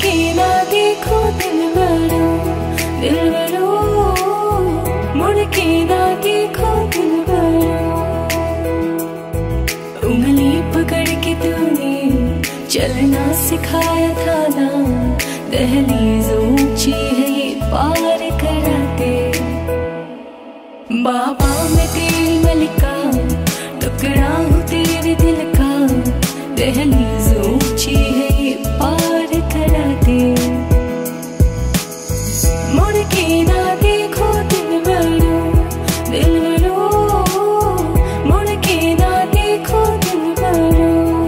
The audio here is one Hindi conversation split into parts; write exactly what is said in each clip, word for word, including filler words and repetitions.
के ना देखो दिल बरो, दिल बरो, मुड़ के ना देखो दिल बरो। उंगली पकड़ के तूने चलना सिखाया था ना, दहलीज ऊंची है ये पार करा दे। बाबा मैं तेरी मलिका, टुकड़ा हूँ तेरे दिल का, दहलीज ऊंची है ये पार करा दे। मुड़ के ना देखो दिल बरो, दिल बरो, मुड़ के ना देखो दिल बरो।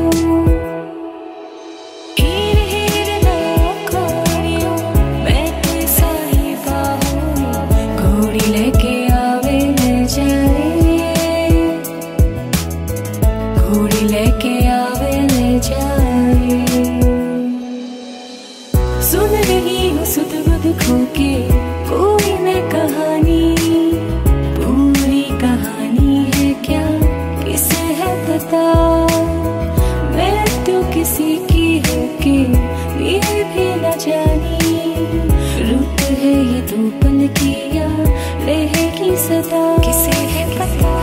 हीर हीर ना खोरियो मैं कोई साहिबा हूँ, घोड़ी लेके आवे ले जाए, घोड़ी लेके आवे ले जाए। सुन रही हूँ सुध बुध खो के कोई न कहानी, पूरी कहानी है क्या किसे है पता। मैं तो किसी की हूँ कि ये भी न जानी, रुत है ये दो पल की या रहेगी सदा। किसे है पता,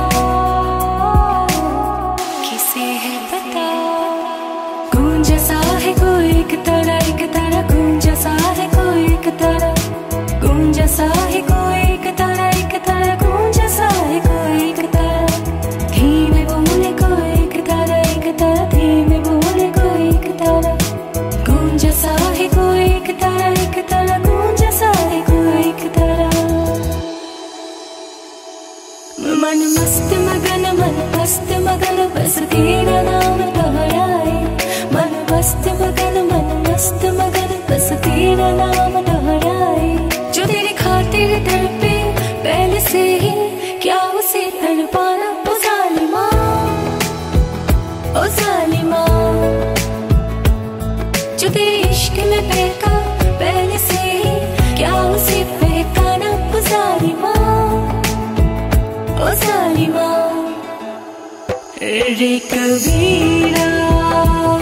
किसे है पता। गूंजा सा है कोई एक तारा, एक तारा गूंजा सा है कोई एक तारा, गूंजा सा है कोई एक तारा, एक तारा गूंजा सा है कोई एक तारा। धीमे बोले कोई एक तारा, एक तारा धीमे बोले कोई एक तारा, गूंजा सा है कोई एक तारा, एक तारा गूंजा सा है कोई एक तारा। मन मस्त मगन, मन मस्त मगन बस तेरा नाम दोहराए। मन मस्त मगन, मन मस्त मगन बस तेरा नाम दोहराए। जो तेरी खातिर तड़पे पहले से ही, क्या उसे तड़पाना ओ जालिमा, ओ जालिमा। जो तेरे इश्क में बहका पहले से ही, क्या उसे बहकाना ओ जालिमा, ओ जालिमा। रे कबीरा